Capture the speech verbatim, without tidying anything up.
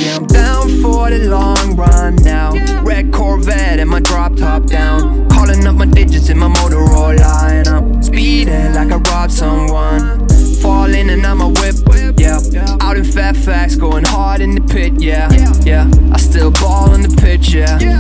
Yeah, I'm down for the long run now. Red Corvette and my drop top down, calling up my digits in my Motorola, and I'm speeding like I robbed someone. Falling and I'm a whip, yeah. Out in Fairfax, going hard in the pit, yeah, yeah. I still ball on the pitch, yeah.